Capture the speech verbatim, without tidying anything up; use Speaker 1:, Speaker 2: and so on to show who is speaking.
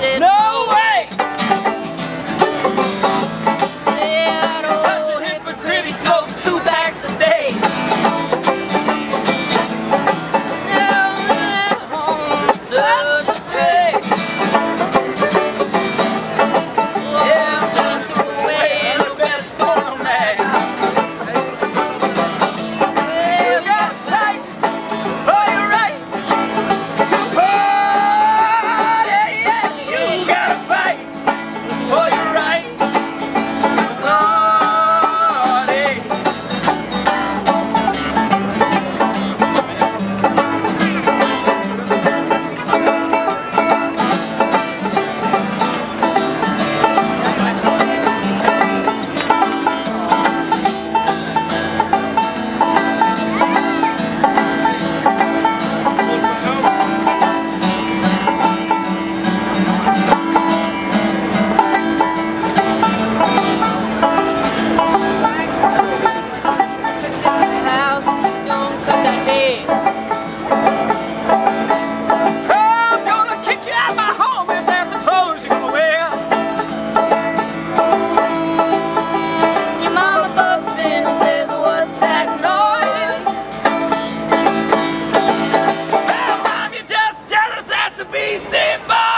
Speaker 1: said,
Speaker 2: no way!
Speaker 1: That old hypocrite, he smokes two packs a day. Down at home, such a drag. Yeah, I'm threw away the best porn mag.
Speaker 2: You gotta fight for your right to party. You gotta fight for your right to party.
Speaker 1: House, don't cut that head.
Speaker 2: I'm gonna kick you out of my home if that's the clothes you're gonna wear.
Speaker 1: Your mama busts in and says, what's that noise?
Speaker 2: Well, Mom, you're just jealous as the beastie boy.